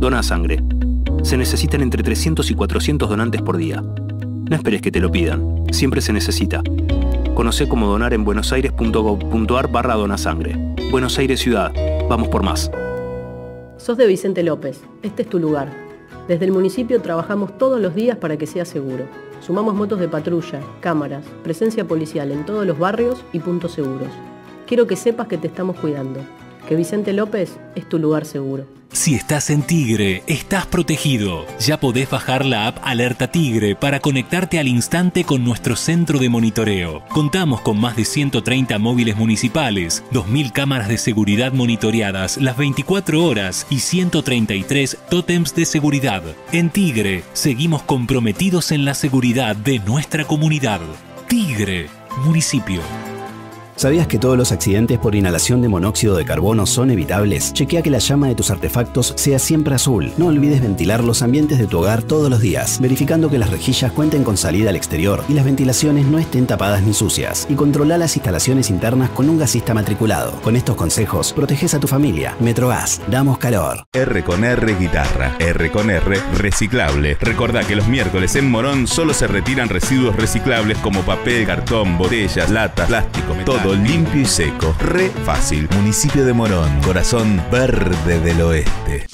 Dona sangre. Se necesitan entre 300 y 400 donantes por día. No esperes que te lo pidan. Siempre se necesita. Conocé cómo donar en buenosaires.gov.ar/donasangre. Buenos Aires Ciudad. Vamos por más. Sos de Vicente López. Este es tu lugar. Desde el municipio trabajamos todos los días para que sea seguro. Sumamos motos de patrulla, cámaras, presencia policial en todos los barrios y puntos seguros. Quiero que sepas que te estamos cuidando. Que Vicente López es tu lugar seguro. Si estás en Tigre, estás protegido. Ya podés bajar la app Alerta Tigre para conectarte al instante con nuestro centro de monitoreo. Contamos con más de 130 móviles municipales, 2.000 cámaras de seguridad monitoreadas las 24 horas y 133 tótems de seguridad. En Tigre, seguimos comprometidos en la seguridad de nuestra comunidad. Tigre, municipio. ¿Sabías que todos los accidentes por inhalación de monóxido de carbono son evitables? Chequea que la llama de tus artefactos sea siempre azul. No olvides ventilar los ambientes de tu hogar todos los días, verificando que las rejillas cuenten con salida al exterior y las ventilaciones no estén tapadas ni sucias. Y controla las instalaciones internas con un gasista matriculado. Con estos consejos, proteges a tu familia. Metrogas, damos calor. R con R Guitarra. R con R Reciclable. Recordá que los miércoles en Morón solo se retiran residuos reciclables como papel, cartón, botellas, latas, plástico, metal. Todo limpio y seco. Re fácil. Municipio de Morón. Corazón verde del oeste.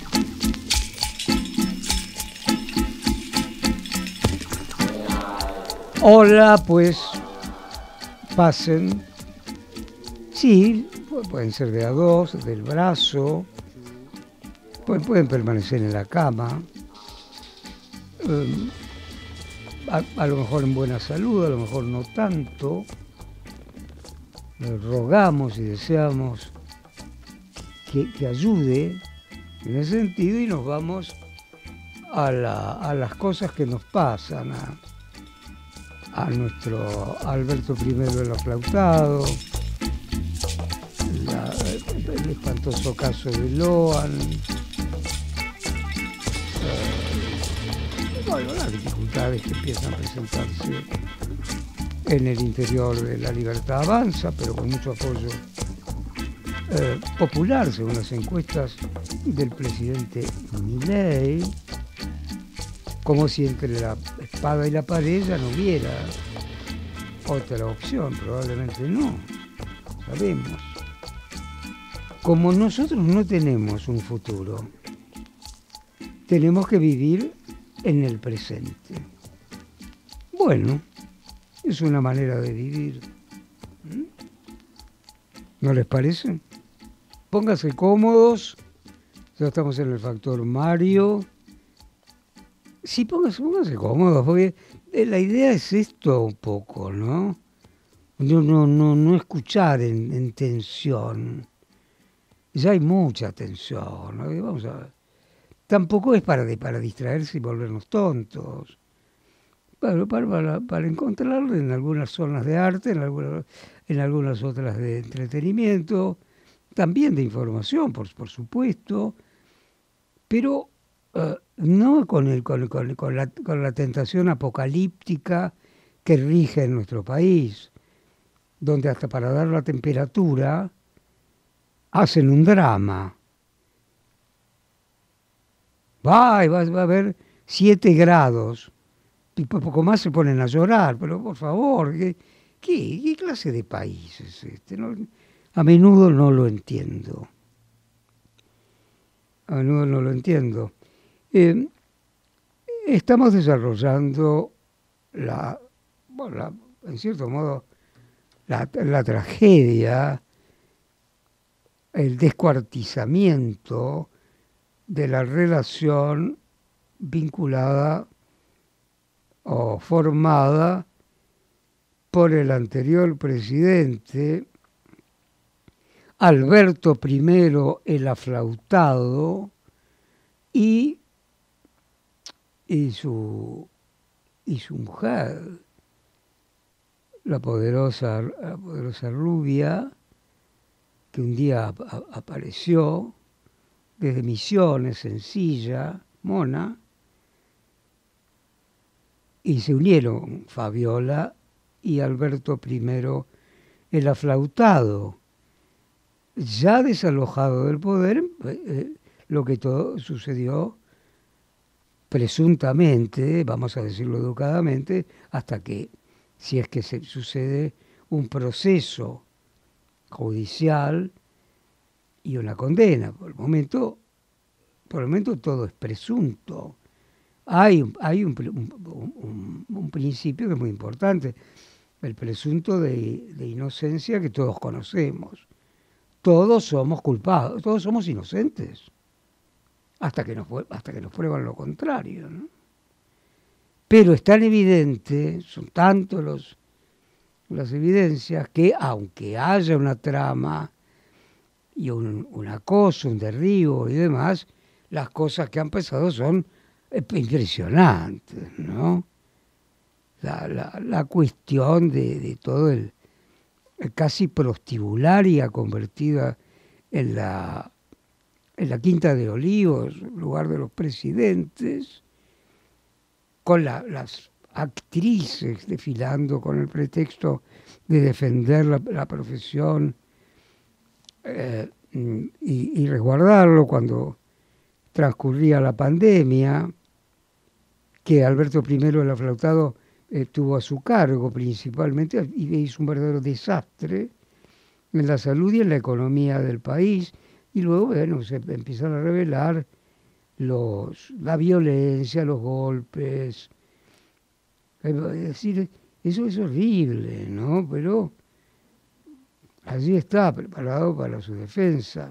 Hola, pues pasen. Sí, pueden ser de a dos, del brazo. Pueden permanecer en la cama. A lo mejor en buena salud, a lo mejor no tanto. Rogamos y deseamos que ayude en ese sentido y nos vamos a las cosas que nos pasan, a nuestro Alberto I el aflautado, el espantoso caso de Loan, las dificultades que empiezan a presentarse en el interior de La Libertad Avanza, pero con mucho apoyo popular, según las encuestas del presidente Milei, como si entre la espada y la pared ya no hubiera otra opción, probablemente no, sabemos. Como nosotros no tenemos un futuro, tenemos que vivir en el presente. Bueno, es una manera de vivir. ¿No les parece? Pónganse cómodos. Ya estamos en el factor Mario. Sí, pónganse cómodos, porque la idea es esto un poco, ¿no? No escuchar en tensión. Ya hay mucha tensión, ¿no? Vamos a ver. Tampoco es para distraerse y volvernos tontos. Para encontrarlo en algunas zonas de arte, en algunas otras de entretenimiento, también de información, por supuesto, pero no con la tentación apocalíptica que rige en nuestro país, donde hasta para dar la temperatura hacen un drama. Va a haber 7 grados. Y por poco más se ponen a llorar, pero por favor, ¿qué clase de país es este? No, a menudo no lo entiendo. Estamos desarrollando en cierto modo, la tragedia, el descuartizamiento de la relación vinculada o formada por el anterior presidente Alberto I el aflautado y su mujer, la poderosa rubia, que un día apareció desde Misiones, sencilla, mona, y se unieron Fabiola y Alberto I el aflautado. Ya desalojado del poder, lo que todo sucedió presuntamente, vamos a decirlo educadamente, hasta que, si es que se sucede un proceso judicial y una condena. Por el momento todo es presunto. Hay un principio que es muy importante, el presunto de inocencia que todos conocemos. Todos somos culpados, todos somos inocentes, hasta que nos prueban lo contrario, ¿no? Pero es tan evidente, son tantos las evidencias, que aunque haya una trama y un acoso, un derribo y demás, las cosas que han pasado son impresionantes, ¿no? La cuestión de todo el casi prostibularia convertida en la Quinta de Olivos, lugar de los presidentes, con las actrices desfilando con el pretexto de defender la profesión y resguardarlo cuando transcurría la pandemia, que Alberto I el Aflautado tuvo a su cargo principalmente, y hizo un verdadero desastre en la salud y en la economía del país. Y luego, bueno, se empiezan a revelar la violencia, los golpes. Es decir, eso es horrible, ¿no? Pero allí está, preparado para su defensa.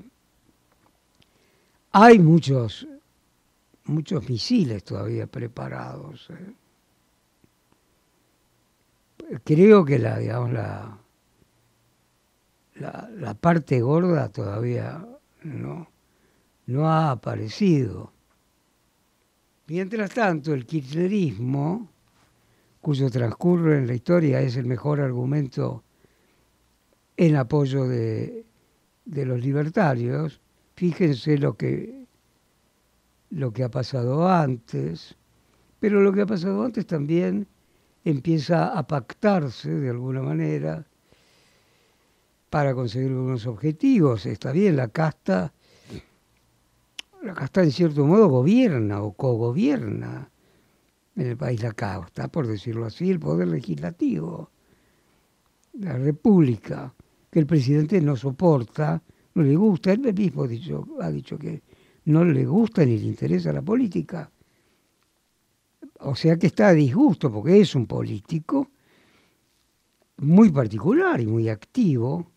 Hay muchos misiles todavía preparados. Creo que la parte gorda todavía no ha aparecido. Mientras tanto, el kirchnerismo, cuyo transcurso en la historia es el mejor argumento en apoyo de los libertarios, fíjense lo que ha pasado antes, pero lo que ha pasado antes también empieza a pactarse de alguna manera para conseguir algunos objetivos. Está bien, la casta en cierto modo gobierna o cogobierna en el país. La casta, por decirlo así, el poder legislativo, la república, que el presidente no soporta, no le gusta. Él mismo ha dicho que no le gusta ni le interesa la política. O sea que está a disgusto porque es un político muy particular y muy activo,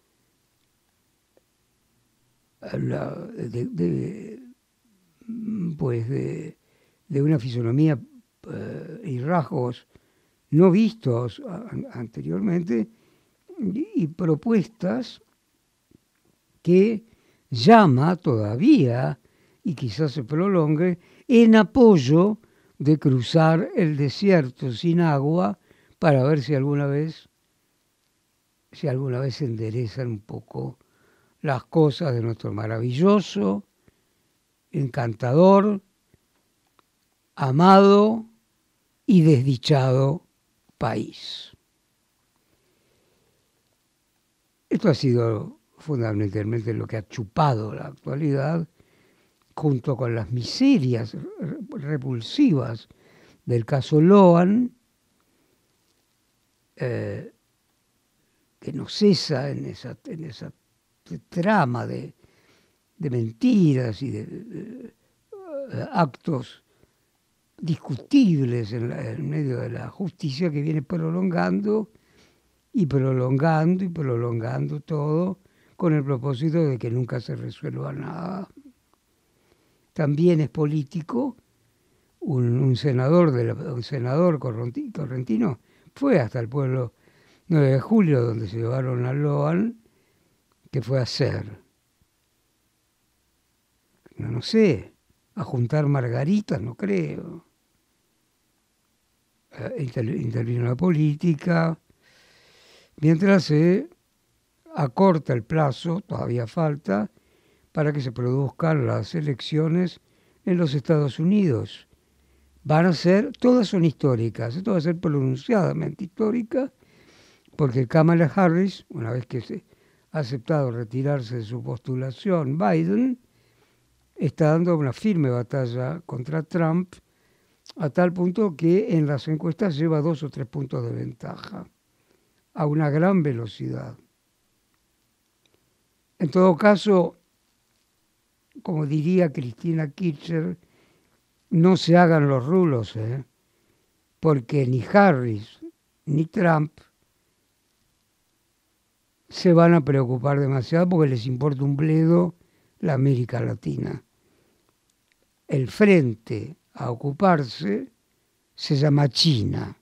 de una fisonomía y rasgos no vistos anteriormente, y propuestas que llama todavía, y quizás se prolongue, en apoyo de cruzar el desierto sin agua para ver si alguna vez se enderezan un poco las cosas de nuestro maravilloso, encantador, amado y desdichado país. Esto ha sido fundamentalmente lo que ha chupado la actualidad, junto con las miserias repulsivas del caso Lohan, que no cesa en esa trama de mentiras y de actos discutibles en medio de la justicia, que viene prolongando todo, con el propósito de que nunca se resuelva nada. También es político. Un senador correntino fue hasta el pueblo 9 de Julio, donde se llevaron a Lohan, que fue a hacer, no sé, a juntar margaritas, no creo. Intervino la política, mientras se acorta el plazo, todavía falta, para que se produzcan las elecciones en los Estados Unidos. Todas son históricas, esto va a ser pronunciadamente histórica, porque Kamala Harris, una vez que se ha aceptado retirarse de su postulación, Biden, está dando una firme batalla contra Trump, a tal punto que en las encuestas lleva 2 o 3 puntos de ventaja, a una gran velocidad. En todo caso, como diría Cristina Kirchner, no se hagan los rulos, porque ni Harris ni Trump se van a preocupar demasiado porque les importa un bledo la América Latina. El frente a ocuparse se llama China.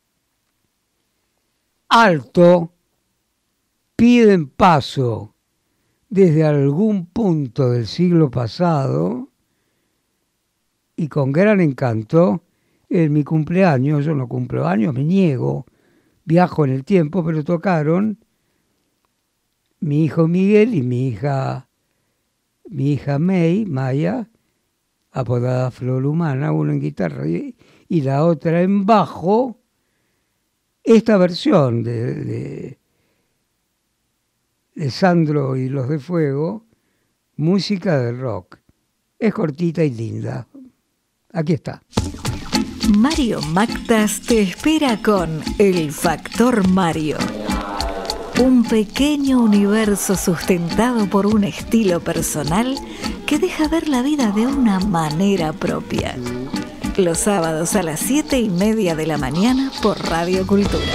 Alto, piden paso desde algún punto del siglo pasado y con gran encanto. En mi cumpleaños, yo no cumplo años, me niego, viajo en el tiempo, pero tocaron mi hijo Miguel y mi hija Maya, apodada Flor Humana, uno en guitarra y la otra en bajo, esta versión de Sandro y los de Fuego, música de rock. Es cortita y linda. Aquí está. Mario Mactas te espera con El Factor Mario. Un pequeño universo sustentado por un estilo personal que deja ver la vida de una manera propia. Los sábados a las 7:30 de la mañana por Radio Cultura.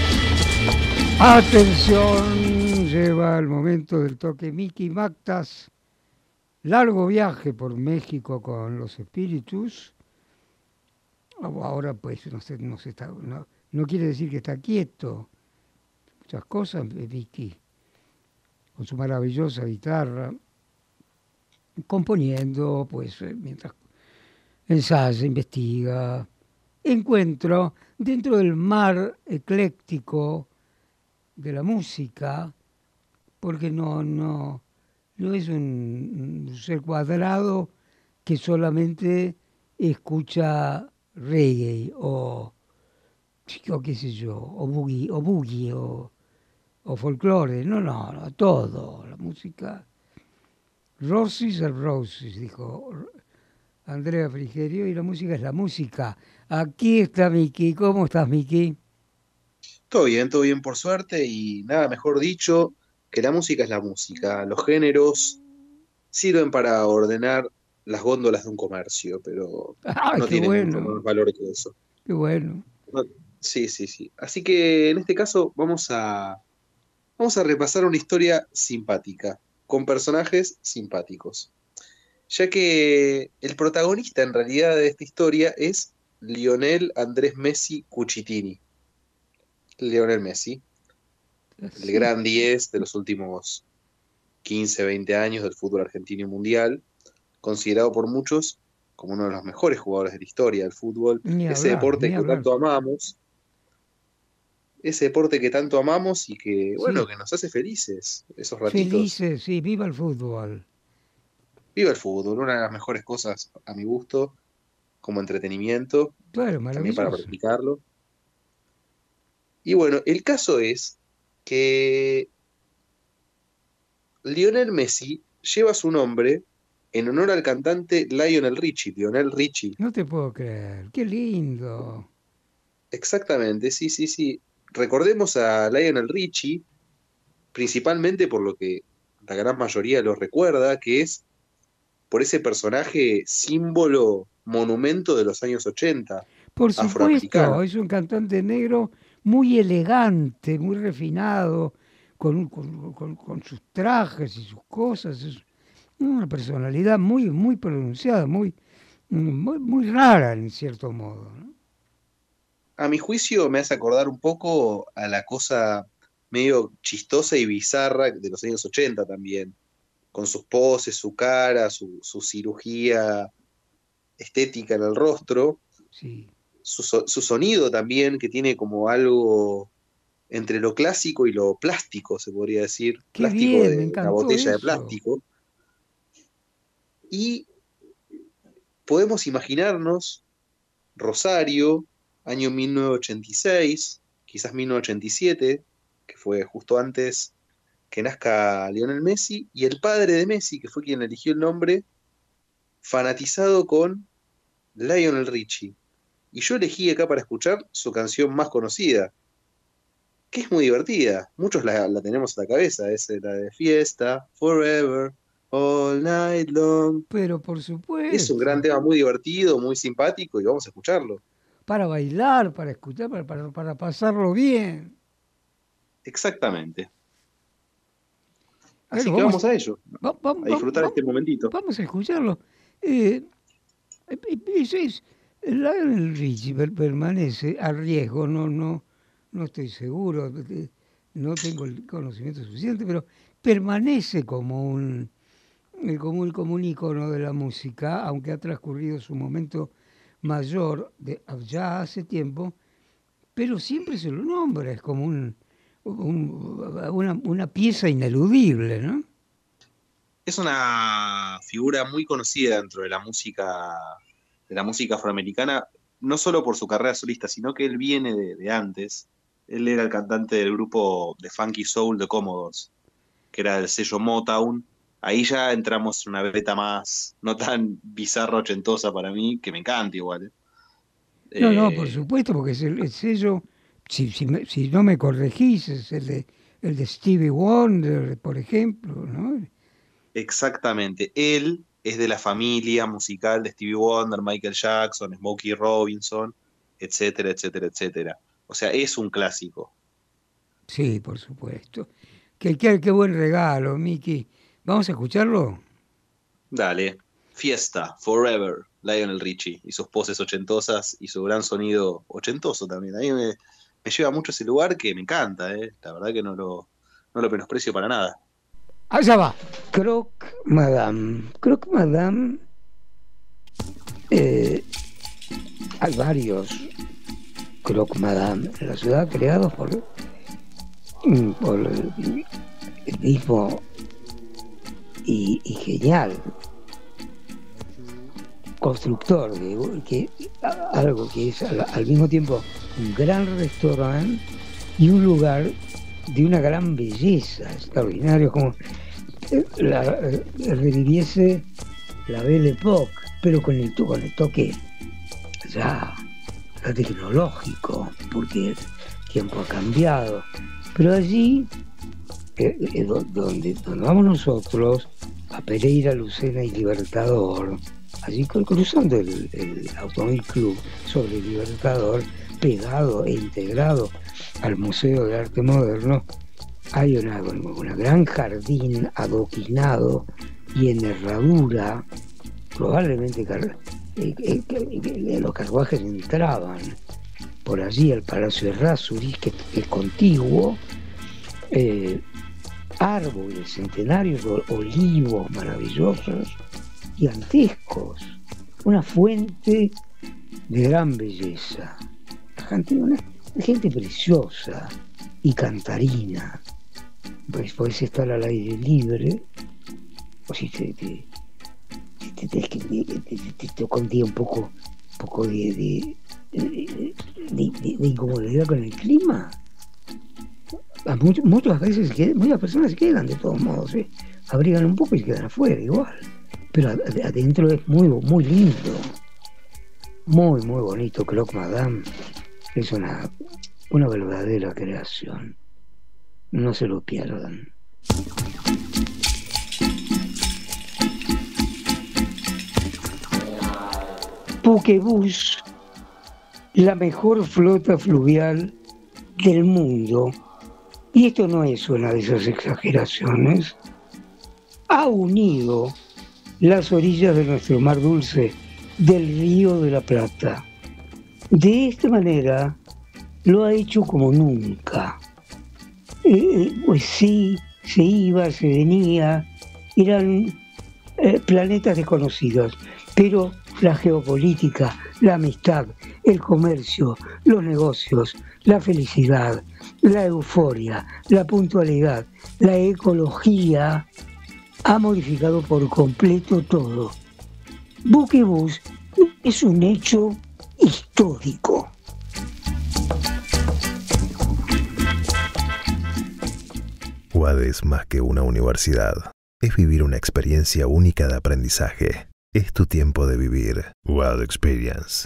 Atención, lleva el momento del toque Miki Mactas. Largo viaje por México con los espíritus. Ahora pues no quiere decir que está quieto. Muchas cosas, Vicky, con su maravillosa guitarra, componiendo, pues, mientras ensaya, investiga, encuentro dentro del mar ecléctico de la música, porque no es un ser cuadrado que solamente escucha reggae o qué sé yo, o boogie o folclore, no, todo, la música. Roses and Roses, dijo Andrea Frigerio, y la música es la música. Aquí está Miki. ¿Cómo estás, Miki? Todo bien por suerte, y nada mejor dicho que la música es la música. Los géneros sirven para ordenar las góndolas de un comercio, pero no tienen mucho más valor que eso. Qué bueno. Sí. Así que en este caso vamos a repasar una historia simpática, con personajes simpáticos. Ya que el protagonista en realidad de esta historia es Lionel Andrés Messi Cucitini. Lionel Messi, el gran 10 de los últimos 15, 20 años del fútbol argentino y mundial, considerado por muchos como uno de los mejores jugadores de la historia del fútbol. Ese deporte que tanto amamos. Ese deporte que tanto amamos y que, bueno, que nos hace felices esos ratitos. Felices, sí, viva el fútbol. Viva el fútbol, una de las mejores cosas a mi gusto, como entretenimiento, claro, también para practicarlo. Y bueno, el caso es que Lionel Messi lleva su nombre en honor al cantante Lionel Richie. No te puedo creer, qué lindo. Exactamente, sí. Recordemos a Lionel Richie, principalmente por lo que la gran mayoría lo recuerda, que es por ese personaje símbolo, monumento de los años 80. Por supuesto, es un cantante negro muy elegante, muy refinado, con sus trajes y sus cosas. Es una personalidad muy pronunciada, muy rara en cierto modo, ¿no? A mi juicio me hace acordar un poco a la cosa medio chistosa y bizarra de los años 80 también, con sus poses, su cara, su cirugía estética en el rostro, sí. Su sonido también, que tiene como algo entre lo clásico y lo plástico, se podría decir. Qué plástico bien, de me encantó la botella eso. de plástico. Y podemos imaginarnos Rosario, año 1986, quizás 1987, que fue justo antes que nazca Lionel Messi, y el padre de Messi, que fue quien eligió el nombre, fanatizado con Lionel Richie. Y yo elegí acá para escuchar su canción más conocida, que es muy divertida. Muchos la tenemos en la cabeza, es la de Fiesta, Forever, All Night Long. Pero por supuesto. Es un gran tema muy divertido, muy simpático y vamos a escucharlo. Para bailar, para escuchar, para pasarlo bien. Exactamente. Bueno, Así que vamos a ello, a disfrutar vamos, este momentito. Vamos a escucharlo. Lionel Richie permanece a riesgo, no estoy seguro, no tengo el conocimiento suficiente, pero permanece como un ícono de la música, aunque ha transcurrido su momento mayor ya hace tiempo, pero siempre se lo nombra, es como una pieza ineludible, ¿no? Es una figura muy conocida dentro de la música afroamericana, no solo por su carrera solista, sino que él viene de antes. Él era el cantante del grupo de Funky Soul de Commodores, que era del sello Motown. Ahí ya entramos en una beta más, no tan bizarra ochentosa para mí, que me encanta igual. No, por supuesto, porque es el sello, si no me corregís, es el de Stevie Wonder, por ejemplo, ¿no? Exactamente. Él es de la familia musical de Stevie Wonder, Michael Jackson, Smokey Robinson, etcétera, etcétera, etcétera. O sea, es un clásico. Sí, por supuesto. Qué buen regalo, Miki. ¿Vamos a escucharlo? Dale. Fiesta, Forever, Lionel Richie y sus poses ochentosas y su gran sonido ochentoso también. A mí me lleva mucho ese lugar que me encanta, ¿eh? La verdad que no lo menosprecio para nada. Allá va. Croque Madame. Croque Madame. Hay varios Croque Madame en la ciudad creados por el mismo y genial constructor de algo que es al mismo tiempo un gran restaurante y un lugar de una gran belleza extraordinaria, como reviviese la Belle Époque, pero con el toque ya tecnológico, porque el tiempo ha cambiado. Pero allí, donde vamos nosotros, a Pereira, Lucena y Libertador, allí cruzando el Automóvil Club sobre Libertador, pegado e integrado al Museo de Arte Moderno, hay una gran jardín adoquinado y en herradura, probablemente los carruajes entraban por allí al Palacio de Errázuriz, que es contiguo, árboles centenarios, olivos maravillosos, gigantescos, una fuente de gran belleza, una gente preciosa y cantarina. Pues podés estar al aire libre, o si te toca un día un poco de incomodidad con el clima. Muchas personas se quedan de todos modos, abrigan un poco y se quedan afuera igual, pero adentro es muy lindo, muy bonito. Croque Madame es una verdadera creación, no se lo pierdan. Buquebus, la mejor flota fluvial del mundo, y esto no es una de esas exageraciones, ha unido las orillas de nuestro mar dulce del Río de la Plata. De esta manera lo ha hecho como nunca. Pues sí, se iba, se venía, eran planetas desconocidos, pero la geopolítica, la amistad, el comercio, los negocios, la felicidad, la euforia, la puntualidad, la ecología, ha modificado por completo todo. Buquebus es un hecho histórico. UAD es más que una universidad, es vivir una experiencia única de aprendizaje. Es tu tiempo de vivir Wild Experience.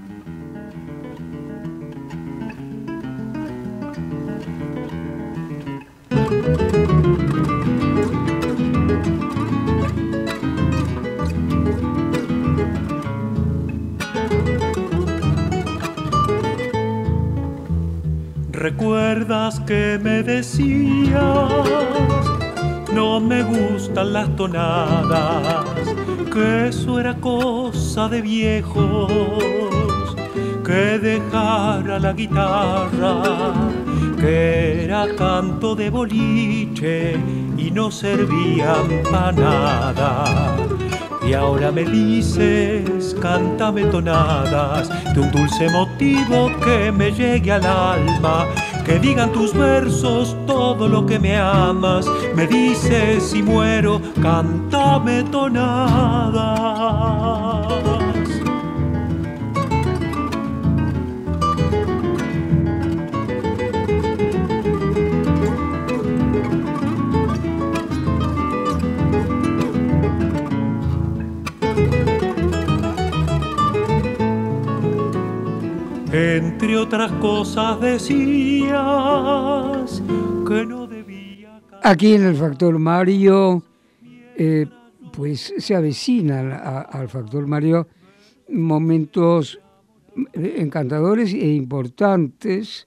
¿Recuerdas que me decías? No me gustan las tonadas, que eso era cosa de viejos, que dejara la guitarra, que era canto de boliche y no servían para nada. Y ahora me dices, cántame tonadas de un dulce motivo que me llegue al alma, que digan tus versos todo lo que me amas. Me dices si muero, cántame tonadas. Entre otras cosas decías que no debía... Aquí en el Factor Mario, pues se avecinan al Factor Mario momentos encantadores e importantes.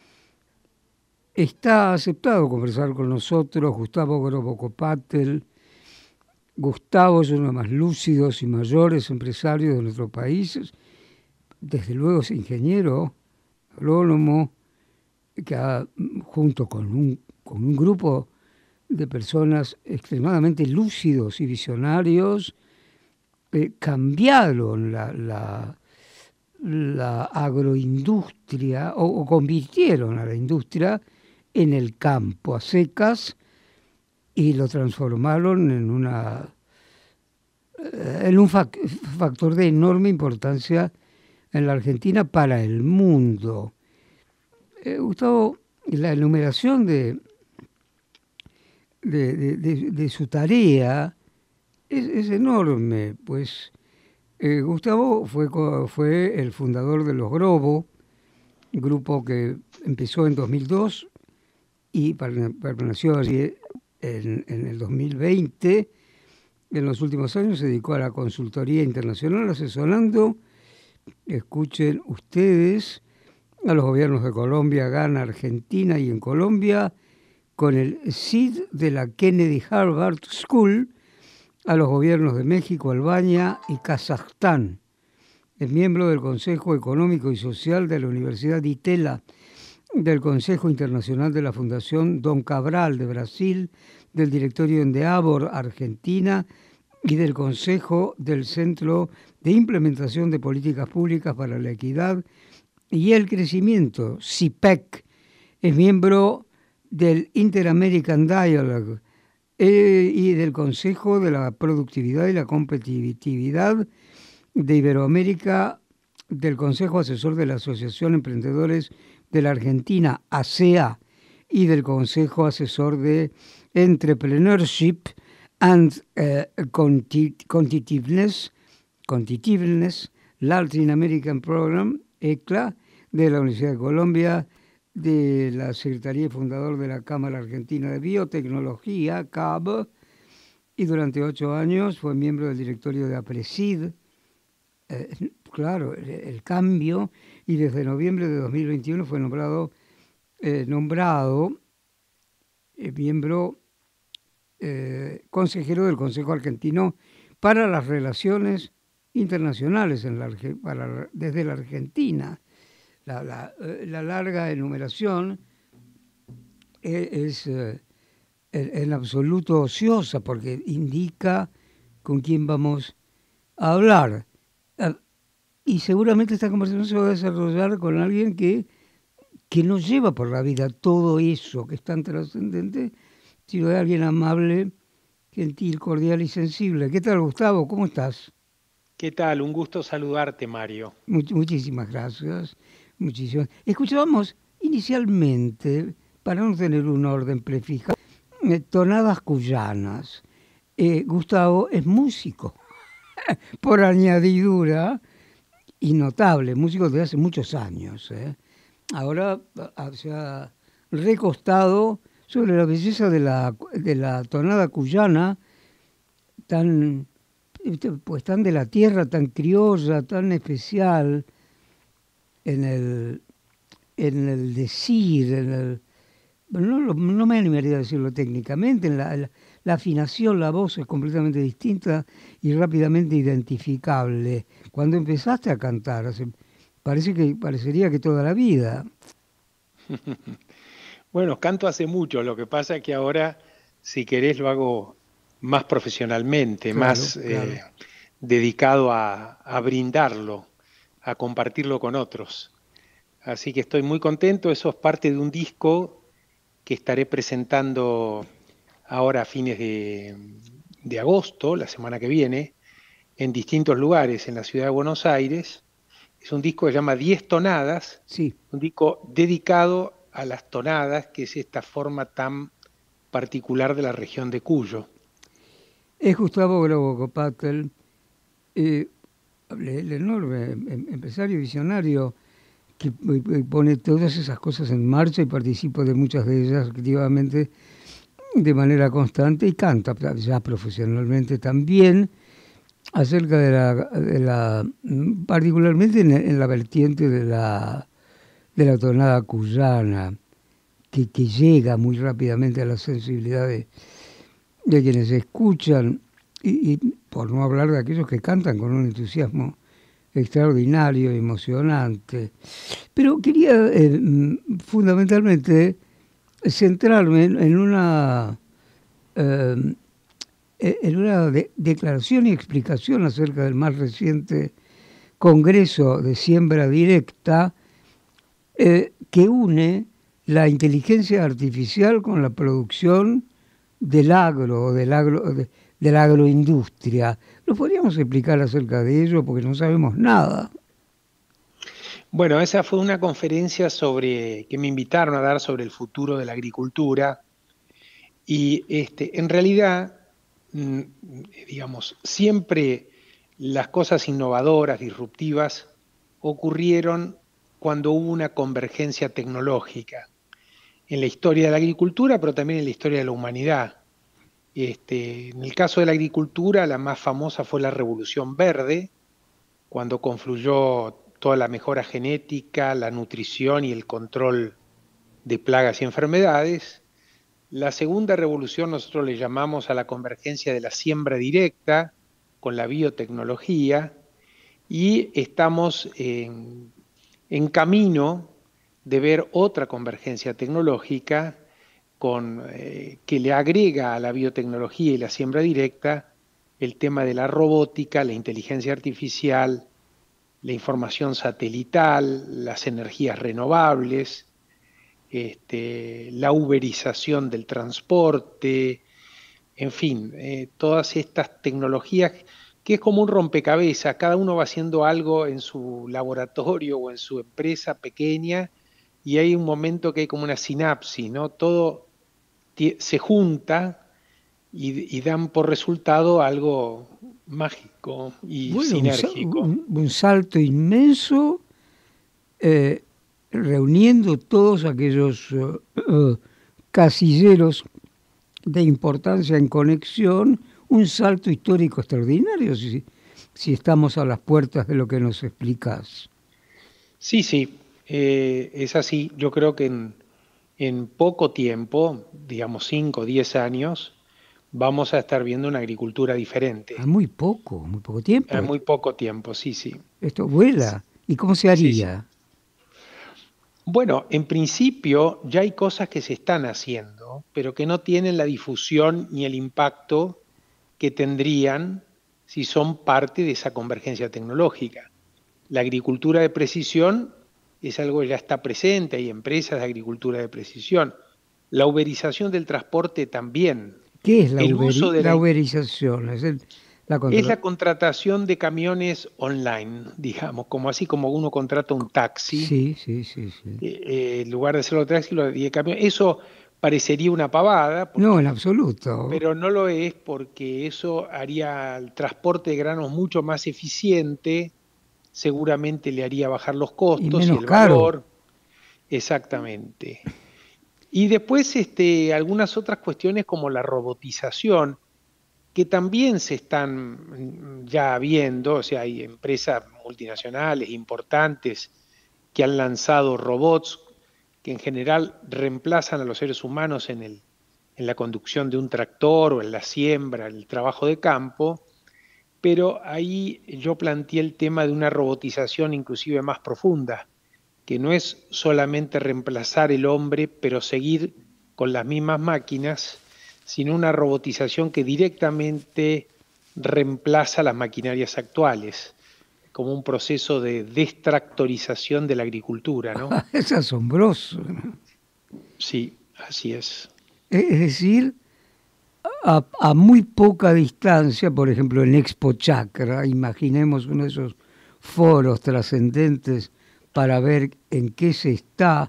Está aceptado conversar con nosotros Gustavo Grobocopatel. Gustavo es uno de los más lúcidos y mayores empresarios de nuestro país. Desde luego es ingeniero, agrónomo, que junto con un grupo de personas extremadamente lúcidos y visionarios, cambiaron la agroindustria o convirtieron a la industria en el campo a secas y lo transformaron en un factor de enorme importancia en la Argentina para el mundo. Gustavo, la enumeración de su tarea es enorme, pues Gustavo fue el fundador de Los Grobo, grupo que empezó en 2002 y permaneció allí en el 2020. En los últimos años se dedicó a la consultoría internacional, asesorando, escuchen ustedes, a los gobiernos de Colombia, Ghana, Argentina y en Colombia, con el CID de la Kennedy Harvard School, a los gobiernos de México, Albania y Kazajstán. Es miembro del Consejo Económico y Social de la Universidad de Itela, del Consejo Internacional de la Fundación Don Cabral de Brasil, del Directorio Endeavor Argentina y del Consejo del Centro de Implementación de Políticas Públicas para la Equidad y el Crecimiento, CIPEC. Es miembro del Inter-American Dialogue y del Consejo de la Productividad y la Competitividad de Iberoamérica, del Consejo Asesor de la Asociación Emprendedores de la Argentina, ASEA, y del Consejo Asesor de Entrepreneurship and Competitiveness, Latin American Program, ECLA, de la Universidad de Colombia, de la Secretaría y fundador de la Cámara Argentina de Biotecnología, CAB, y durante 8 años fue miembro del directorio de APRESID, claro, el cambio, y desde noviembre de 2021 fue nombrado miembro consejero del Consejo Argentino para las Relaciones Internacionales desde la Argentina. La larga enumeración es en absoluto ociosa porque indica con quién vamos a hablar. Y seguramente esta conversación se va a desarrollar con alguien que no lleva por la vida todo eso que es tan trascendente, sino de alguien amable, gentil, cordial y sensible. ¿Qué tal, Gustavo? ¿Cómo estás? ¿Qué tal? Un gusto saludarte, Mario. Muchísimas gracias. Escuchábamos inicialmente, para no tener un orden prefijado, tonadas cuyanas. Gustavo es músico. por añadidura, y notable, músico de hace muchos años. Ahora se ha recostado sobre la belleza de la tonada cuyana, pues tan de la tierra, tan criolla, tan especial en el decir, no me animaría a decirlo técnicamente, en la afinación, la voz es completamente distinta y rápidamente identificable. Cuando empezaste a cantar, parecería que toda la vida. Bueno, canto hace mucho, lo que pasa es que ahora, si querés, lo hago más profesionalmente, claro, más claro. dedicado a brindarlo, a compartirlo con otros. Así que estoy muy contento, eso es parte de un disco que estaré presentando ahora a fines de agosto, la semana que viene, en distintos lugares en la ciudad de Buenos Aires. Es un disco que se llama 10 tonadas, sí. Un disco dedicado a las tonadas, que es esta forma tan particular de la región de Cuyo. Es Gustavo Grobocopatel, el enorme empresario visionario que pone todas esas cosas en marcha y participa de muchas de ellas activamente de manera constante y canta ya profesionalmente también acerca de la particularmente en la vertiente de la tonada cuyana que llega muy rápidamente a la sensibilidad de quienes escuchan y por no hablar de aquellos que cantan con un entusiasmo extraordinario, emocionante. Pero quería fundamentalmente centrarme en una declaración y explicación acerca del más reciente Congreso de Siembra Directa que une la inteligencia artificial con la producción del agro o de la agroindustria. ¿Nos podríamos explicar acerca de ello? Porque no sabemos nada. Bueno, esa fue una conferencia que me invitaron a dar sobre el futuro de la agricultura y en realidad, digamos, siempre las cosas innovadoras, disruptivas, ocurrieron cuando hubo una convergencia tecnológica en la historia de la agricultura, pero también en la historia de la humanidad. En el caso de la agricultura, la más famosa fue la Revolución Verde, cuando confluyó toda la mejora genética, la nutrición y el control de plagas y enfermedades. La segunda revolución nosotros le llamamos a la convergencia de la siembra directa con la biotecnología y estamos en camino de ver otra convergencia tecnológica que le agrega a la biotecnología y la siembra directa el tema de la robótica, la inteligencia artificial, la información satelital, las energías renovables, la uberización del transporte, en fin, todas estas tecnologías que es como un rompecabezas, cada uno va haciendo algo en su laboratorio o en su empresa pequeña y hay un momento que hay como una sinapsis, ¿no? Todo se junta y dan por resultado algo mágico y sinérgico. Un salto inmenso reuniendo todos aquellos casilleros de importancia en conexión, un salto histórico extraordinario si estamos a las puertas de lo que nos explicás. Sí, es así. Yo creo que en poco tiempo, digamos 5 o 10 años, vamos a estar viendo una agricultura diferente. Muy poco tiempo. Muy poco tiempo, sí. Esto vuela. ¿Y cómo se haría? Sí. Bueno, en principio ya hay cosas que se están haciendo, pero que no tienen la difusión ni el impacto que tendrían si son parte de esa convergencia tecnológica. La agricultura de precisión es algo que ya está presente, hay empresas de agricultura de precisión. La uberización del transporte también. ¿Qué es la uberización? Es la contratación de camiones online, digamos, así como uno contrata un taxi. Sí. En lugar de hacerlo taxi, lo de camión. Eso parecería una pavada, No, en absoluto. pero no lo es porque eso haría el transporte de granos mucho más eficiente, seguramente le haría bajar los costos y menos el caro. valor. Exactamente. Y después algunas otras cuestiones como la robotización, que también se están ya viendo, o sea, hay empresas multinacionales importantes que han lanzado robots que en general reemplazan a los seres humanos en la conducción de un tractor o en la siembra, en el trabajo de campo, pero ahí yo planteé el tema de una robotización inclusive más profunda, que no es solamente reemplazar el hombre, pero seguir con las mismas máquinas, sino una robotización que directamente reemplaza las maquinarias actuales, como un proceso de destractorización de la agricultura, ¿no? Es asombroso, ¿no? Sí, así es. Es decir, a muy poca distancia, por ejemplo en Expo Chakra, imaginemos uno de esos foros trascendentes para ver en qué se está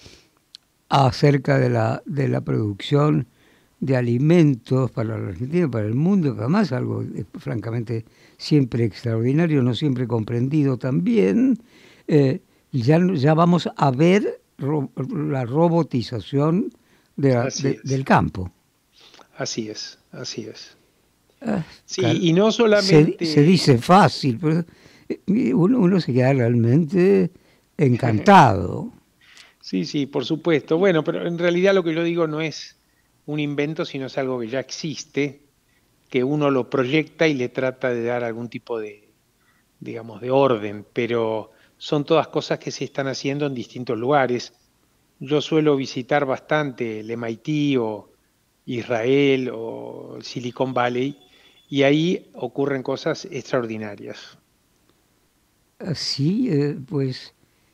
acerca de la producción de alimentos para la Argentina, para el mundo, que además algo francamente siempre extraordinario, no siempre comprendido también. Ya vamos a ver la robotización del campo. Así es, así es. Sí, Claro, y no solamente... Se dice fácil, pero uno se queda realmente encantado. Sí, por supuesto. Bueno, pero en realidad lo que yo digo no es un invento, sino es algo que ya existe, que uno lo proyecta y le trata de dar algún tipo de, digamos, de orden, pero son todas cosas que se están haciendo en distintos lugares. Yo suelo visitar bastante el MIT o Israel o Silicon Valley y ahí ocurren cosas extraordinarias. Sí, pues,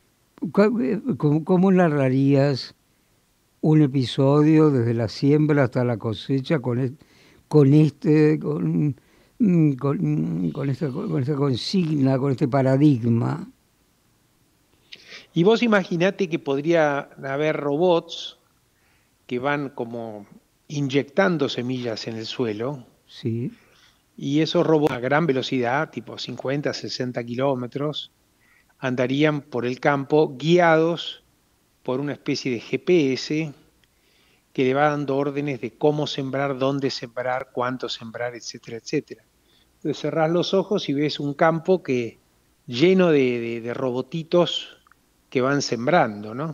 ¿cómo narrarías un episodio desde la siembra hasta la cosecha con esta consigna, con este paradigma? Y vos imaginate que podría haber robots que van como inyectando semillas en el suelo. Sí. Y esos robots a gran velocidad, tipo 50, 60 kilómetros, andarían por el campo guiados por una especie de GPS que le va dando órdenes de cómo sembrar, dónde sembrar, cuánto sembrar, etcétera, etcétera. Entonces cerrás los ojos y ves un campo lleno de robotitos que van sembrando, ¿no?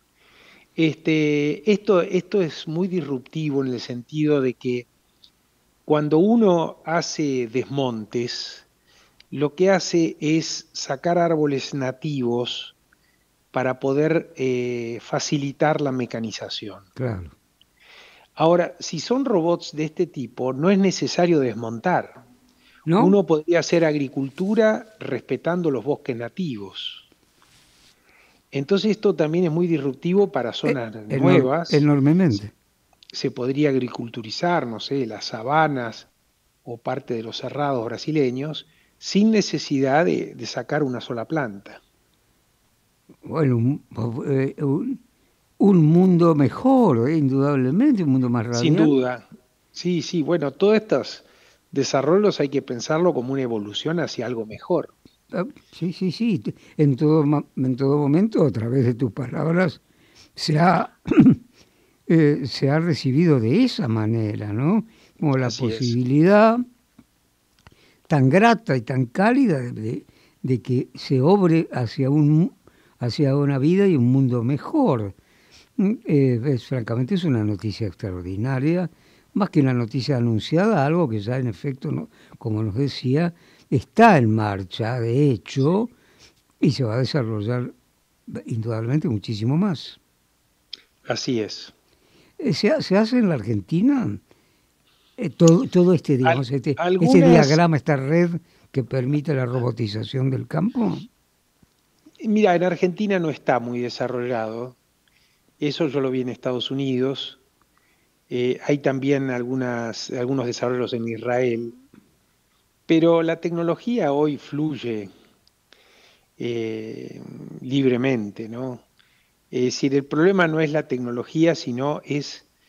Esto es muy disruptivo en el sentido de que cuando uno hace desmontes, lo que hace es sacar árboles nativos para poder facilitar la mecanización. Claro. Ahora, si son robots de este tipo, no es necesario desmontar. ¿No? Uno podría hacer agricultura respetando los bosques nativos. Entonces esto también es muy disruptivo para zonas nuevas. Enormemente. Se podría agriculturizar, no sé, las sabanas o parte de los cerrados brasileños sin necesidad de sacar una sola planta. Bueno, un mundo mejor, indudablemente, un mundo más radiante. Sin duda. Sí, bueno, todos estos desarrollos hay que pensarlo como una evolución hacia algo mejor. Sí. En todo momento, a través de tus palabras, se ha recibido de esa manera, ¿no? Como la posibilidad tan grata y tan cálida de que se obre hacia una vida y un mundo mejor. Francamente es una noticia extraordinaria, más que una noticia anunciada, algo que ya en efecto, ¿no?, como nos decía, está en marcha, de hecho, y se va a desarrollar indudablemente muchísimo más. Así es. ¿Se hace en la Argentina todo este, digamos, este diagrama, esta red que permite la robotización del campo? Mira, en Argentina no está muy desarrollado. Eso yo lo vi en Estados Unidos. Hay también algunos desarrollos en Israel. Pero la tecnología hoy fluye libremente, ¿no? Es decir, el problema no es la tecnología, sino es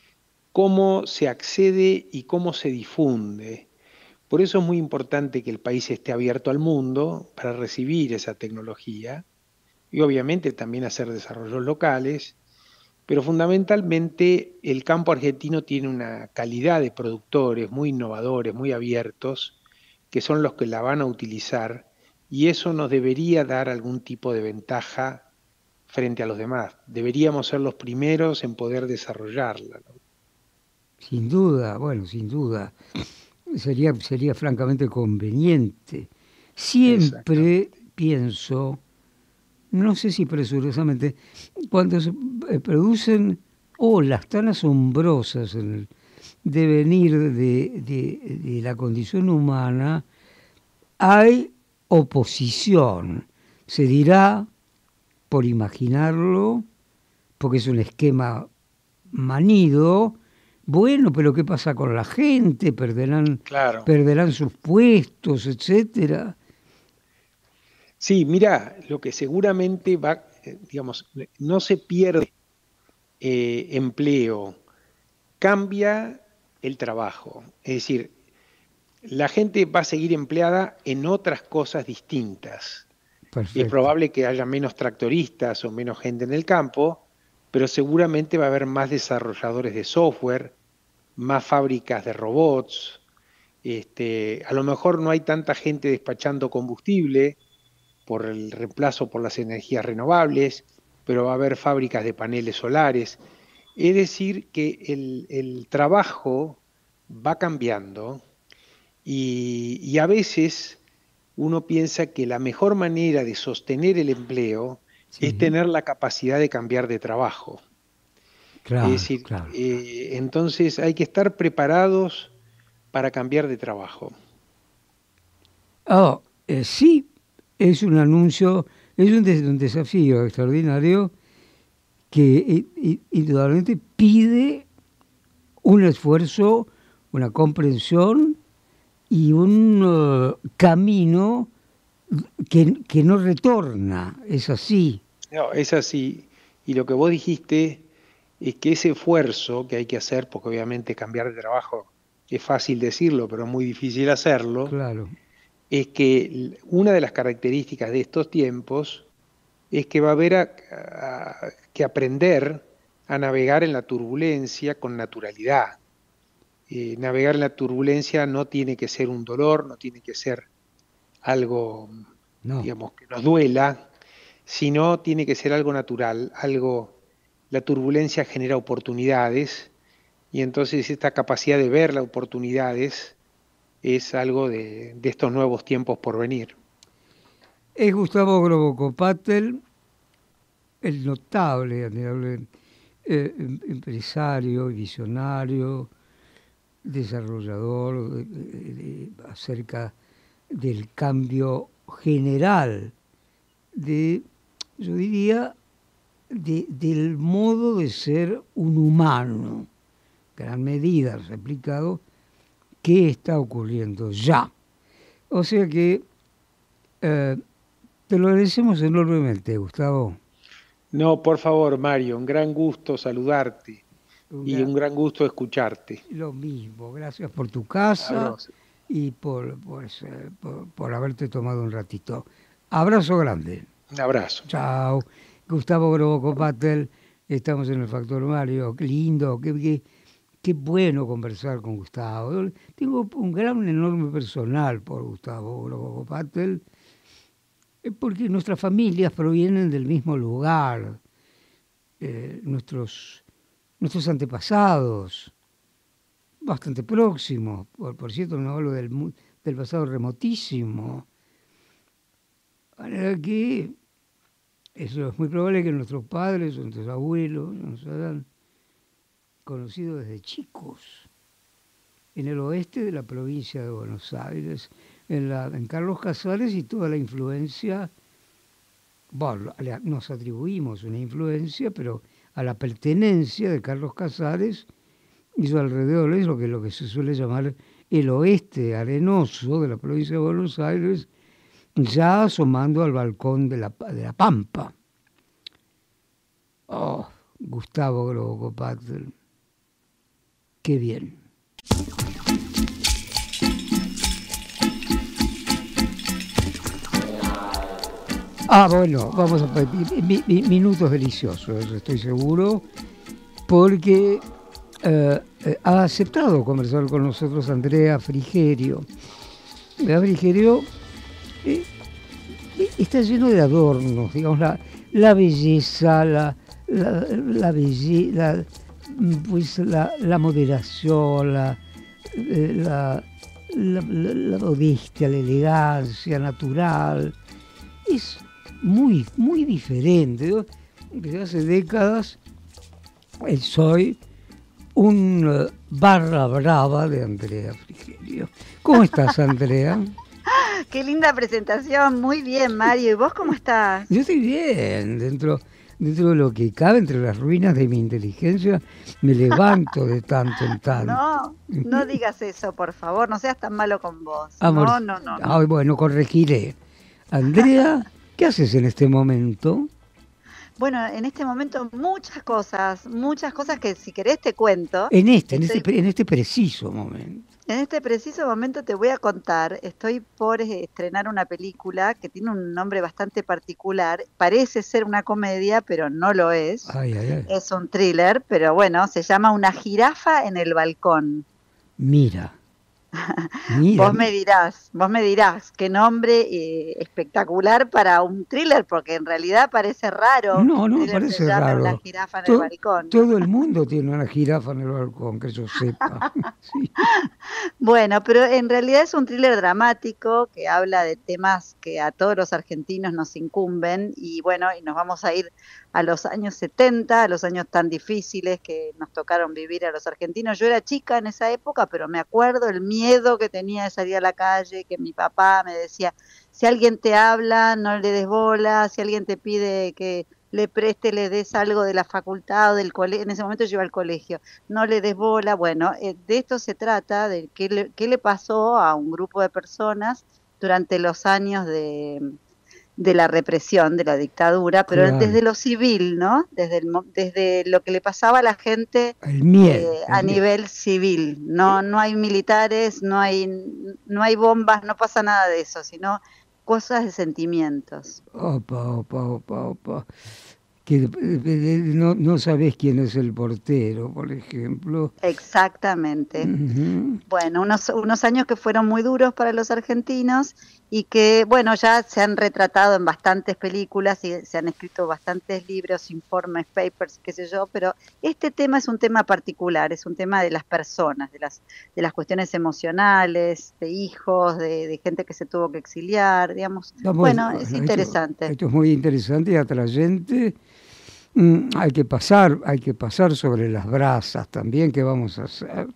cómo se accede y cómo se difunde. Por eso es muy importante que el país esté abierto al mundo para recibir esa tecnología y obviamente también hacer desarrollos locales, pero fundamentalmente el campo argentino tiene una calidad de productores muy innovadores, muy abiertos, que son los que la van a utilizar, y eso nos debería dar algún tipo de ventaja frente a los demás. Deberíamos ser los primeros en poder desarrollarla, ¿no? Sin duda, bueno, sin duda. Sería francamente conveniente. Siempre pienso, no sé si presurosamente, cuando se producen olas tan asombrosas en el devenir de la condición humana, hay oposición. Se dirá, por imaginarlo, porque es un esquema manido, bueno, pero ¿qué pasa con la gente? Perderán sus puestos, etcétera. Sí, mira, lo que seguramente va, digamos, no se pierde empleo, cambia el trabajo. Es decir, la gente va a seguir empleada en otras cosas distintas. Perfecto. Es probable que haya menos tractoristas o menos gente en el campo, pero seguramente va a haber más desarrolladores de software, más fábricas de robots, a lo mejor no hay tanta gente despachando combustible por el reemplazo por las energías renovables, pero va a haber fábricas de paneles solares. Es decir, que el trabajo va cambiando y a veces uno piensa que la mejor manera de sostener el empleo es tener la capacidad de cambiar de trabajo. Claro, es decir, claro. Entonces hay que estar preparados para cambiar de trabajo. Sí, es un anuncio, es un desafío extraordinario que indudablemente pide un esfuerzo, una comprensión y un camino que no retorna, es así. No, es así. Y lo que vos dijiste es que ese esfuerzo que hay que hacer, porque obviamente cambiar de trabajo es fácil decirlo, pero es muy difícil hacerlo, claro. Es que una de las características de estos tiempos es que va a haber que aprender a navegar en la turbulencia con naturalidad. Navegar en la turbulencia no tiene que ser un dolor, no tiene que ser algo, digamos, que nos duela, sino tiene que ser algo natural, la turbulencia genera oportunidades, y entonces esta capacidad de ver las oportunidades es algo de estos nuevos tiempos por venir. Es Gustavo Groboco-Patel, el notable, admirable empresario, visionario, desarrollador acerca del cambio general yo diría, del modo de ser un humano, gran medida replicado, ¿qué está ocurriendo ya? O sea que te lo agradecemos enormemente, Gustavo. No, por favor, Mario, un gran gusto saludarte y un gran gusto escucharte. Lo mismo, gracias por tu casa y por haberte tomado un ratito. Abrazo grande. Un abrazo. Chao. Gustavo Groboco-Patel, estamos en el Factor Mario. Qué lindo, qué bueno conversar con Gustavo. Yo tengo un gran, enorme personal por Gustavo Groboco-Patel, porque nuestras familias provienen del mismo lugar. Nuestros antepasados, bastante próximos, por cierto, no hablo del pasado remotísimo. De manera que eso es muy probable que nuestros padres o nuestros abuelos nos hayan conocido desde chicos, en el oeste de la provincia de Buenos Aires, en Carlos Casares, y toda la influencia, bueno, nos atribuimos una influencia, pero a la pertenencia de Carlos Casares y su alrededor es lo que se suele llamar el oeste arenoso de la provincia de Buenos Aires, ya asomando al balcón de la Pampa. Gustavo Groboco-Patel. Qué bien. Bueno, vamos a minutos deliciosos, estoy seguro, porque ha aceptado conversar con nosotros Andrea Frigerio. Andrea Frigerio está lleno de adornos, digamos, la belleza, la moderación, la modestia, la elegancia natural. Es muy, muy diferente. Yo, desde hace décadas soy un barra brava de Andrea Frigerio. ¿Cómo estás, Andrea? Qué linda presentación, muy bien, Mario. ¿Y vos cómo estás? Yo estoy bien, dentro de lo que cabe, entre las ruinas de mi inteligencia, me levanto de tanto en tanto. No digas eso, por favor, no seas tan malo con vos. Amor, no. Bueno, corregiré. Andrea, ¿qué haces en este momento? Bueno, en este momento muchas cosas que si querés te cuento. En este preciso momento. En este preciso momento te voy a contar, estoy por estrenar una película que tiene un nombre bastante particular, parece ser una comedia, pero no lo es. Es un thriller, pero bueno, se llama Una jirafa en el balcón. Mira. Vos me dirás, qué nombre espectacular para un thriller, porque en realidad parece raro. No parece raro. Una jirafa en el balcón. Todo el mundo tiene una jirafa en el balcón, que yo sepa. Sí. Bueno, pero en realidad es un thriller dramático que habla de temas que a todos los argentinos nos incumben y bueno, y nos vamos a ir a los años 70, a los años tan difíciles que nos tocaron vivir a los argentinos. Yo era chica en esa época, pero me acuerdo el miedo que tenía de salir a la calle, que mi papá me decía, si alguien te habla, no le des bola, si alguien te pide que le des algo de la facultad o del colegio, en ese momento yo iba al colegio, no le des bola. Bueno, de esto se trata, de qué le pasó a un grupo de personas durante los años de la represión, de la dictadura, pero claro, desde lo civil, ¿no? Desde lo que le pasaba a la gente a nivel civil. No hay militares, no hay bombas, no pasa nada de eso, sino cosas de sentimientos. Opa. Que no sabés quién es el portero, por ejemplo. Exactamente. Uh-huh. Bueno, unos años que fueron muy duros para los argentinos y que, bueno, ya se han retratado en bastantes películas y se han escrito bastantes libros, informes, papers, qué sé yo, pero este tema es un tema particular, es un tema de las personas, de las cuestiones emocionales, de hijos, de gente que se tuvo que exiliar, digamos. Es interesante. Esto es muy interesante y atrayente. Hay que pasar sobre las brasas también, ¿qué vamos a hacer?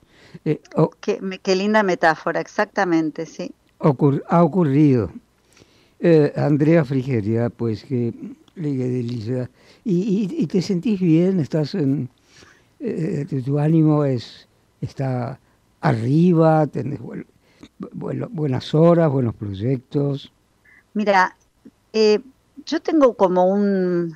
Qué linda metáfora, exactamente, sí. Ha ocurrido. Andrea Frigerio, pues qué delicia. ¿Y te sentís bien? ¿Estás tu ánimo está arriba? ¿Tenés buenas horas, buenos proyectos? Mira, yo tengo como un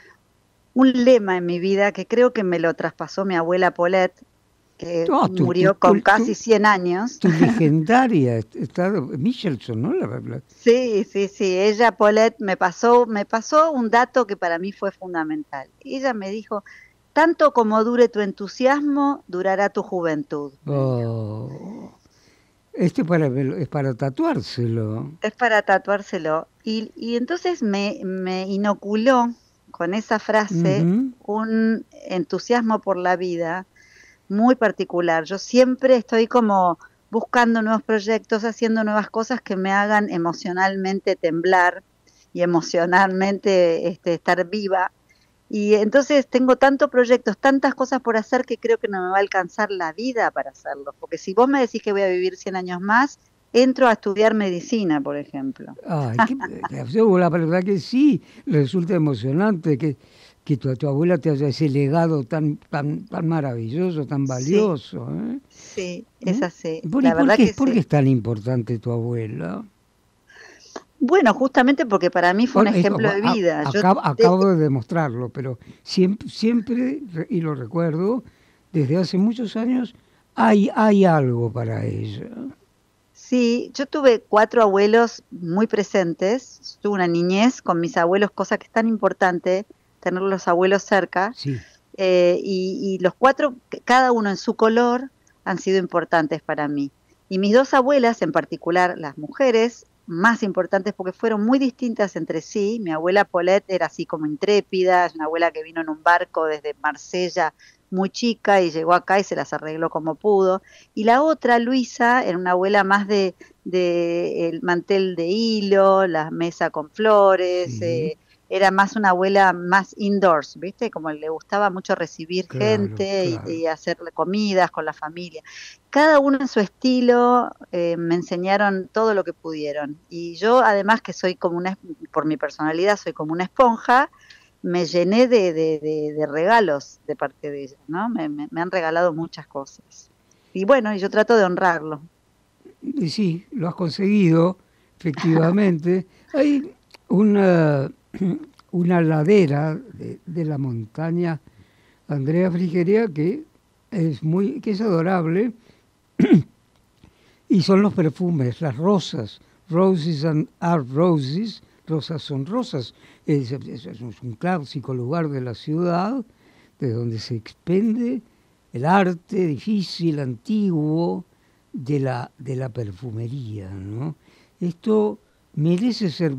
lema en mi vida que creo que me lo traspasó mi abuela Paulette, que murió con casi 100 años. Tu legendaria, está Michelson, ¿no? Sí, ella, Paulette, me pasó un dato que para mí fue fundamental. Ella me dijo, tanto como dure tu entusiasmo, durará tu juventud. Esto es para tatuárselo. Es para tatuárselo. Y entonces me inoculó con esa frase un entusiasmo por la vida muy particular. Yo siempre estoy como buscando nuevos proyectos, haciendo nuevas cosas que me hagan emocionalmente temblar y emocionalmente estar viva. Y entonces tengo tantos proyectos, tantas cosas por hacer que creo que no me va a alcanzar la vida para hacerlos. Porque si vos me decís que voy a vivir 100 años más, entro a estudiar medicina, por ejemplo. La verdad que sí, resulta emocionante que tu abuela te haya ese legado tan maravilloso, tan valioso. Sí, es así. ¿Por qué es tan importante tu abuela? Bueno, justamente porque para mí fue un ejemplo de vida. Acabo de demostrarlo, pero siempre, y lo recuerdo, desde hace muchos años hay algo para ella. Sí, yo tuve 4 abuelos muy presentes, tuve una niñez con mis abuelos, cosa que es tan importante, tener los abuelos cerca, Sí. y los 4, cada uno en su color, han sido importantes para mí. Y mis 2 abuelas, en particular las mujeres, más importantes porque fueron muy distintas entre sí. Mi abuela Paulette era así como intrépida, es una abuela que vino en un barco desde Marsella muy chica y llegó acá y se las arregló como pudo. Y la otra, Luisa, era una abuela más de el mantel de hilo, la mesa con flores, era más una abuela más indoors, ¿viste? Como le gustaba mucho recibir gente y hacerle comidas con la familia. Cada uno en su estilo, me enseñaron todo lo que pudieron. Y yo, además que soy como por mi personalidad, soy como una esponja, me llené de regalos de parte de ellas, ¿no? Me han regalado muchas cosas. Y bueno, y yo trato de honrarlo. Y sí, lo has conseguido, efectivamente. Hay una ladera de la montaña Andrea Frigeria que es adorable, y son los perfumes, las rosas, roses are roses, rosas son rosas. Es un clásico lugar de la ciudad, de donde se expende el arte difícil, antiguo, de la perfumería, ¿no? Esto merece ser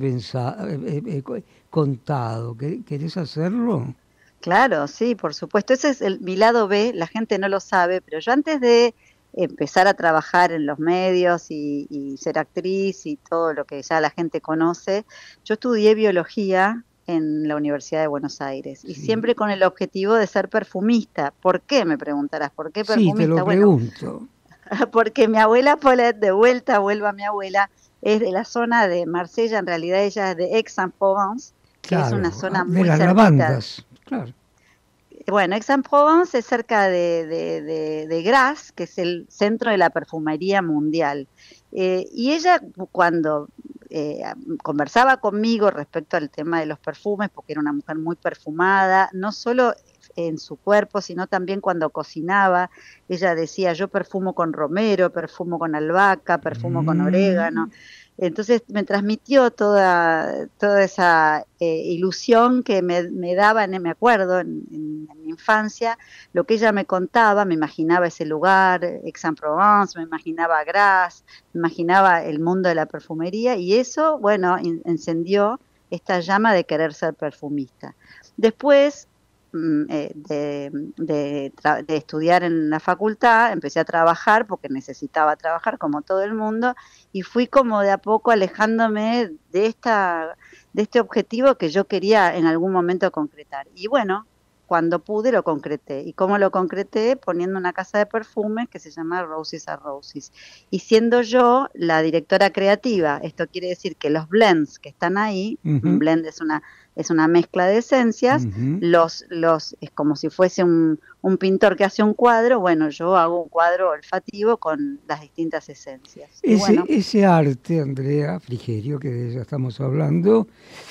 contado. ¿Querés hacerlo? Claro, sí, por supuesto. Ese es mi lado B, la gente no lo sabe, pero yo antes de empezar a trabajar en los medios y ser actriz y todo lo que ya la gente conoce, yo estudié biología en la Universidad de Buenos Aires y siempre con el objetivo de ser perfumista. ¿Por qué, me preguntarás? ¿Por qué perfumista? Sí, te lo pregunto. Porque mi abuela Paulette, vuelvo a mi abuela, es de la zona de Marsella, en realidad ella es de Aix-en-Provence, que es una zona muy cerquita. De las lavandas, claro. Bueno, Aix-en-Provence es cerca de Grasse, que es el centro de la perfumería mundial. Y ella, cuando conversaba conmigo respecto al tema de los perfumes, porque era una mujer muy perfumada, no solo en su cuerpo, sino también cuando cocinaba, ella decía, yo perfumo con romero, perfumo con albahaca, perfumo con orégano. Entonces me transmitió toda esa ilusión que me daba, me acuerdo, en mi infancia, lo que ella me contaba, me imaginaba ese lugar, Aix-en-Provence, me imaginaba Grasse, me imaginaba el mundo de la perfumería, y eso, bueno, encendió esta llama de querer ser perfumista. Después de estudiar en la facultad, empecé a trabajar porque necesitaba trabajar como todo el mundo, y fui como de a poco alejándome de este objetivo que yo quería en algún momento concretar. Y bueno, cuando pude lo concreté. ¿Y cómo lo concreté? Poniendo una casa de perfumes que se llama Roses are Roses. Y siendo yo la directora creativa, esto quiere decir que los blends que están ahí, un blend es una mezcla de esencias, es como si fuese un pintor que hace un cuadro, bueno, yo hago un cuadro olfativo con las distintas esencias. Ese arte, Andrea Frigerio, que de ella estamos hablando,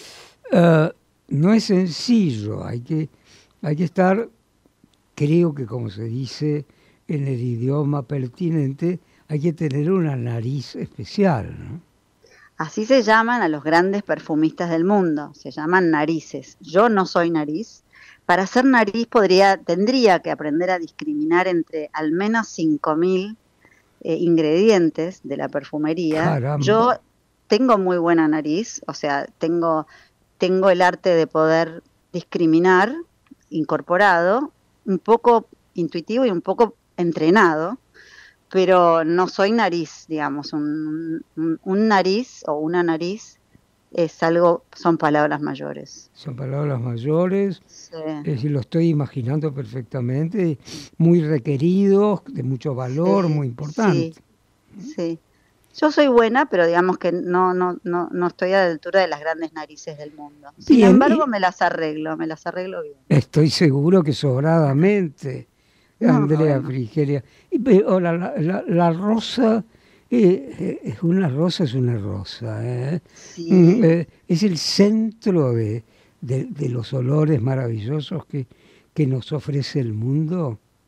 no es sencillo, hay que estar, creo que como se dice en el idioma pertinente, hay que tener una nariz especial, ¿no? Así se llaman a los grandes perfumistas del mundo, se llaman narices. Yo no soy nariz. Para ser nariz tendría que aprender a discriminar entre al menos 5.000 ingredientes de la perfumería. Caramba. Yo tengo muy buena nariz, o sea, tengo el arte de poder discriminar, incorporado, un poco intuitivo y un poco entrenado, pero no soy nariz, digamos, un nariz o una nariz son palabras mayores. Son palabras mayores, sí. Es decir, lo estoy imaginando perfectamente, muy requeridos, de mucho valor, sí, muy importante. Sí. Yo soy buena, pero digamos que no estoy a la altura de las grandes narices del mundo. Sin embargo, me las arreglo bien. Estoy seguro que sobradamente, Andrea Frigeria. La rosa, es una rosa, ¿eh? Sí. Es el centro de los olores maravillosos que nos ofrece el mundo.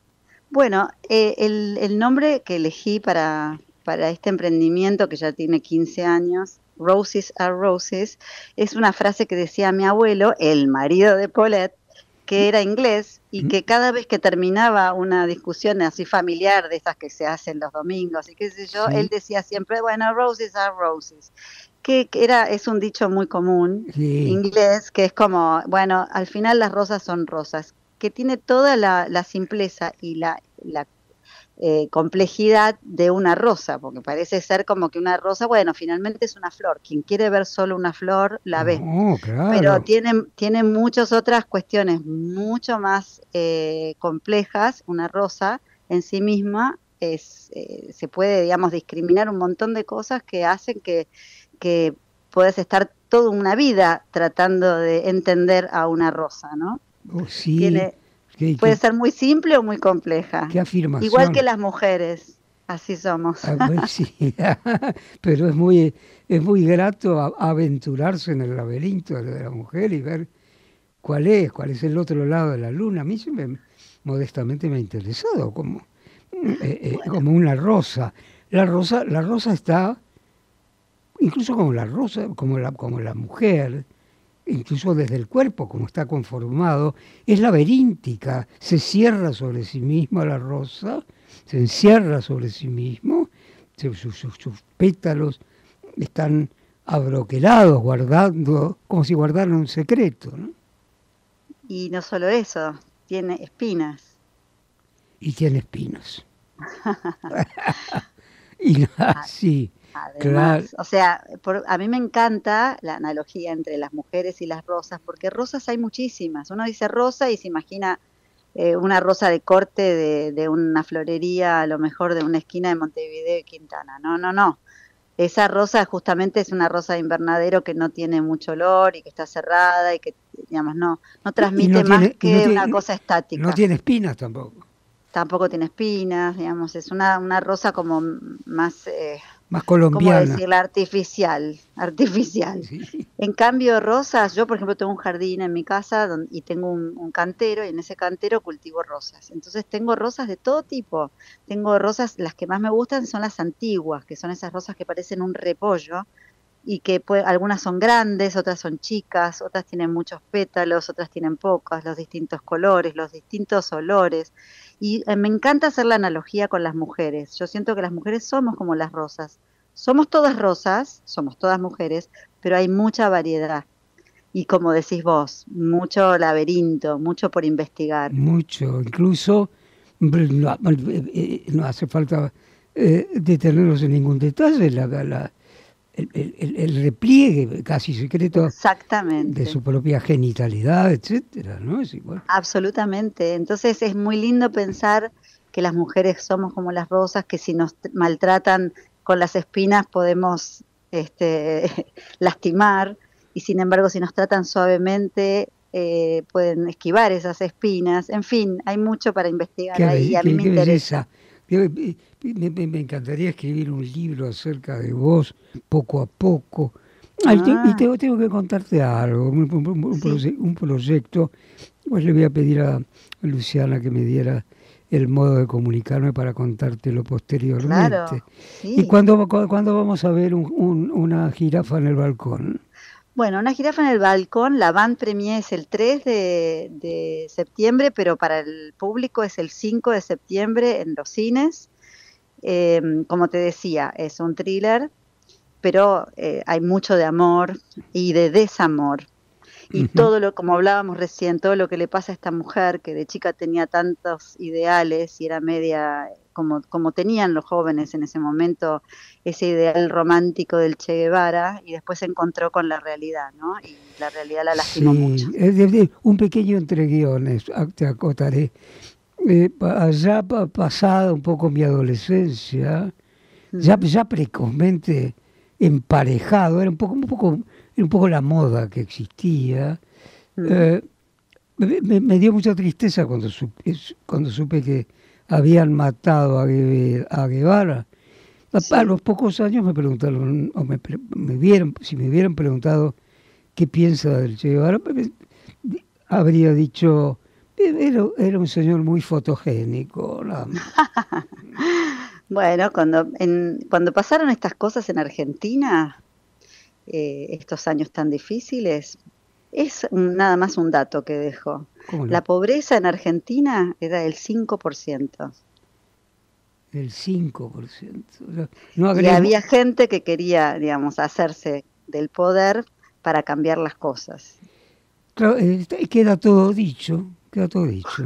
Bueno, el nombre que elegí para este emprendimiento, que ya tiene 15 años, Roses are Roses, es una frase que decía mi abuelo, el marido de Paulette, que era inglés, y que cada vez que terminaba una discusión así familiar, de esas que se hacen los domingos y qué sé yo, él decía siempre, bueno, Roses are Roses, que es un dicho muy común, inglés, que es como, bueno, al final las rosas son rosas, que tiene toda la simpleza y la complejidad de una rosa, porque parece ser como que una rosa, bueno, finalmente es una flor. Quien quiere ver solo una flor, la ve. Claro. Pero tiene muchas otras cuestiones mucho más complejas. Una rosa en sí misma se puede, digamos, discriminar un montón de cosas que hacen que puedas estar toda una vida tratando de entender a una rosa, ¿no? Sí. Puede ser muy simple o muy compleja. Qué afirmación. Igual que las mujeres, así somos. Sí, pero es muy grato aventurarse en el laberinto de la mujer y ver cuál es el otro lado de la luna. A mí modestamente me ha interesado como una rosa. La rosa está, incluso como la rosa, como la mujer, incluso desde el cuerpo, como está conformado, es laberíntica, se cierra sobre sí misma la rosa, se encierra sobre sí mismo, sus pétalos están abroquelados, guardando, como si guardaran un secreto, ¿no? Y no solo eso, tiene espinas. Y tiene espinas. Y sí. Además, claro. O sea, a mí me encanta la analogía entre las mujeres y las rosas, porque rosas hay muchísimas. Uno dice rosa y se imagina una rosa de corte de una florería, a lo mejor de una esquina de Montevideo y Quintana. No. Esa rosa justamente es una rosa de invernadero que no tiene mucho olor y que está cerrada y que, digamos, no transmite más que una cosa estática. No tiene espinas tampoco. Tampoco tiene espinas, digamos, es una rosa como más colombiana. ¿Cómo decirla? Artificial. Sí. En cambio, rosas, yo por ejemplo tengo un jardín en mi casa y tengo un cantero, y en ese cantero cultivo rosas. Entonces tengo rosas de todo tipo. Tengo rosas, las que más me gustan son las antiguas, que son esas rosas que parecen un repollo, y que algunas son grandes, otras son chicas, otras tienen muchos pétalos, otras tienen pocos, los distintos colores, los distintos olores. Y me encanta hacer la analogía con las mujeres. Yo siento que las mujeres somos como las rosas. Somos todas rosas, somos todas mujeres, pero hay mucha variedad. Y como decís vos, mucho laberinto, mucho por investigar. Mucho, incluso no hace falta detenernos en ningún detalle. El repliegue casi secreto de su propia genitalidad, etcétera, ¿no? Es igual. Absolutamente. Entonces es muy lindo pensar que las mujeres somos como las rosas, que si nos maltratan con las espinas podemos lastimar, y sin embargo si nos tratan suavemente pueden esquivar esas espinas. En fin, hay mucho para investigar ahí, y a mí me interesa. Me encantaría escribir un libro acerca de vos, poco a poco. Y tengo que contarte algo, un proyecto. Pues le voy a pedir a Luciana que me diera el modo de comunicarme para contártelo posteriormente. Claro, sí. ¿Y cuándo vamos a ver una jirafa en el balcón? Bueno, una jirafa en el balcón, la Van Premier es el 3 de septiembre, pero para el público es el 5 de septiembre en los cines. Como te decía, es un thriller, pero hay mucho de amor y de desamor. Y todo como hablábamos recién, todo lo que le pasa a esta mujer, que de chica tenía tantos ideales y era media, como tenían los jóvenes en ese momento, ese ideal romántico del Che Guevara, y después se encontró con la realidad, ¿no? Y la realidad la lastimó mucho. Un pequeño entreguiones, te acotaré. Allá pasada un poco mi adolescencia, ya precozmente emparejado, era un poco la moda que existía. Me dio mucha tristeza cuando supe que habían matado a Guevara. Sí. A los pocos años me preguntaron, o si me hubieran preguntado qué piensa del Che Guevara, habría dicho, Era un señor muy fotogénico. Bueno, cuando pasaron estas cosas en Argentina, estos años tan difíciles, es nada más un dato que dejo. La pobreza en Argentina era del 5%. El 5%. Y había gente que quería, digamos, hacerse del poder para cambiar las cosas. Claro, queda todo dicho. Queda todo dicho.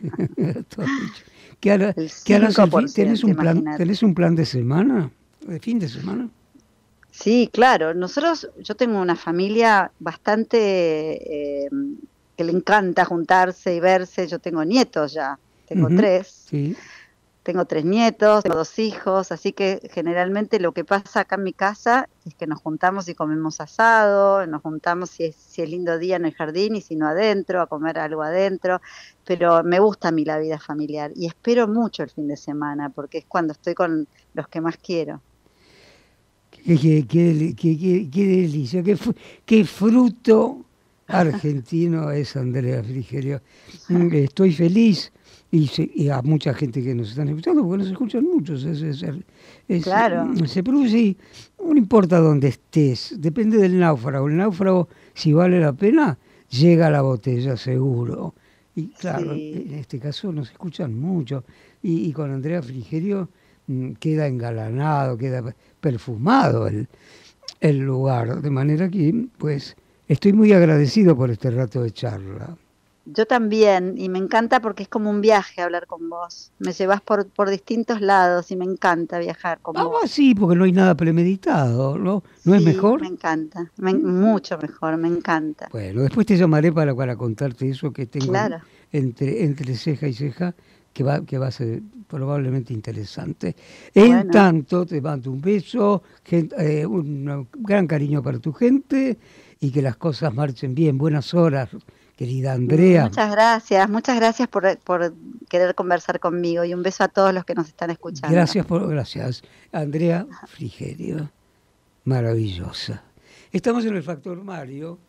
¿Qué harás ¿Tenés un plan de semana? ¿De fin de semana? Sí, claro. Yo tengo una familia bastante que le encanta juntarse y verse. Yo tengo nietos ya, tengo 3. Sí. Tengo 3 nietos, tengo 2 hijos, así que generalmente lo que pasa acá en mi casa es que nos juntamos y comemos asado, nos juntamos si es lindo día en el jardín y si no adentro, a comer algo adentro, pero me gusta a mí la vida familiar y espero mucho el fin de semana porque es cuando estoy con los que más quiero. Qué delicia, qué fruto argentino es Andrea Frigerio. Estoy feliz. Y a mucha gente que nos están escuchando, porque nos escuchan muchos. Claro. Se produce, no importa dónde estés, depende del náufrago. El náufrago, si vale la pena, llega a la botella seguro. Y claro, en este caso nos escuchan mucho. Y con Andrea Frigerio queda engalanado, queda perfumado el lugar. De manera que, pues, estoy muy agradecido por este rato de charla. Yo también, y me encanta porque es como un viaje hablar con vos. Me llevas por distintos lados y me encanta viajar con vos. Sí, porque no hay nada premeditado, ¿no? ¿No es mejor? Me encanta, mucho mejor, me encanta. Bueno, después te llamaré para contarte eso que tengo entre ceja y ceja, que va a ser probablemente interesante. En tanto, te mando un beso, un gran cariño para tu gente y que las cosas marchen bien. Buenas horas, querida Andrea. Muchas gracias por querer conversar conmigo y un beso a todos los que nos están escuchando. Gracias. Andrea Frigerio, maravillosa. Estamos en el Factor Mario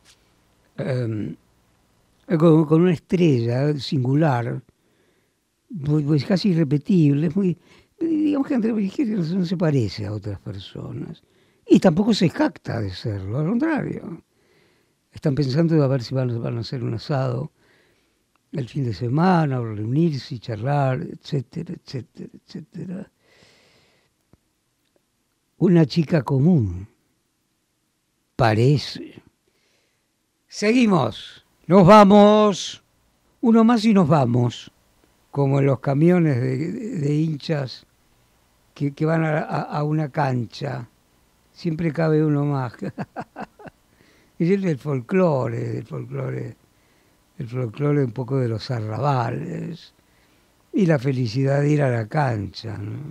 con una estrella singular, pues casi irrepetible. Digamos que Andrea Frigerio no se parece a otras personas y tampoco se jacta de serlo, al contrario. Están pensando a ver si van a hacer un asado el fin de semana, o reunirse y charlar, etcétera, etcétera, etcétera. Una chica común, parece. Seguimos, nos vamos, uno más y nos vamos, como en los camiones de hinchas que van a una cancha, siempre cabe uno más. Es el folclore un poco de los arrabales y la felicidad de ir a la cancha, ¿no?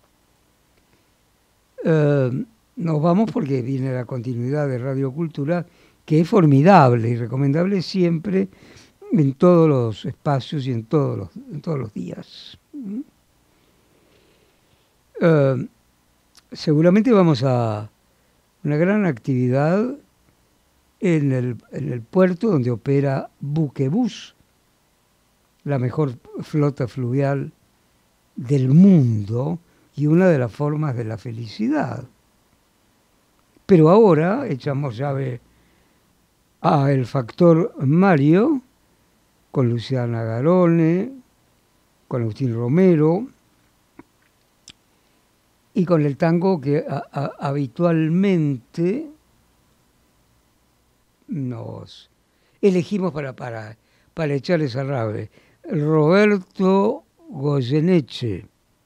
Nos vamos porque viene la continuidad de Radio Cultura, que es formidable y recomendable siempre en todos los espacios y en todos los días. Seguramente vamos a una gran actividad en el puerto donde opera Buquebus, la mejor flota fluvial del mundo y una de las formas de la felicidad. Pero ahora echamos llave a El Factor Mario con Luciana Garone, con Agustín Romero y con el tango que habitualmente nos elegimos para echarles al rave. Roberto Goyeneche,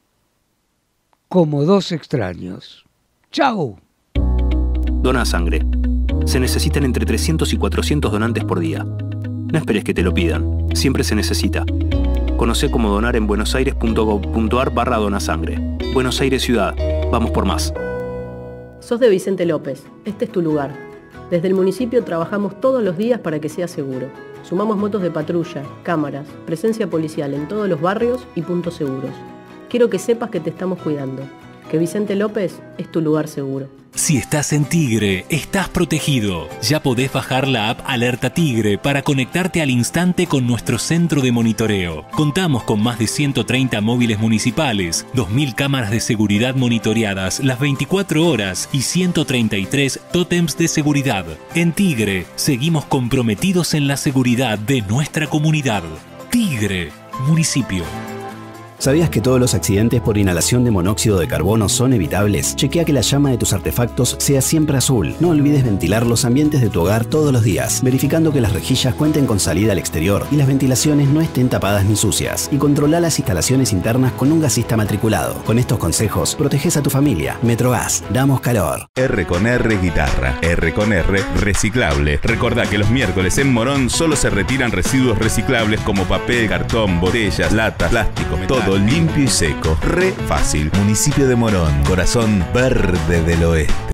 Como dos extraños. ¡Chao! Dona sangre. Se necesitan entre 300 y 400 donantes por día. No esperes que te lo pidan. Siempre se necesita. Conocé cómo donar en buenosaires.gov.ar/donasangre. Buenos Aires Ciudad. Vamos por más. Sos de Vicente López. Este es tu lugar. Desde el municipio trabajamos todos los días para que sea seguro. Sumamos motos de patrulla, cámaras, presencia policial en todos los barrios y puntos seguros. Quiero que sepas que te estamos cuidando, que Vicente López es tu lugar seguro. Si estás en Tigre, estás protegido. Ya podés bajar la app Alerta Tigre para conectarte al instante con nuestro centro de monitoreo. Contamos con más de 130 móviles municipales, 2.000 cámaras de seguridad monitoreadas las 24 horas y 133 tótems de seguridad. En Tigre, seguimos comprometidos en la seguridad de nuestra comunidad. Tigre, municipio. ¿Sabías que todos los accidentes por inhalación de monóxido de carbono son evitables? Chequea que la llama de tus artefactos sea siempre azul. No olvides ventilar los ambientes de tu hogar todos los días, verificando que las rejillas cuenten con salida al exterior y las ventilaciones no estén tapadas ni sucias. Y controla las instalaciones internas con un gasista matriculado. Con estos consejos, proteges a tu familia. Metrogas, damos calor. R con R guitarra, R con R reciclable. Recordá que los miércoles en Morón solo se retiran residuos reciclables como papel, cartón, botellas, latas, plástico, todo limpio y seco. Re fácil. Municipio de Morón, corazón verde del oeste.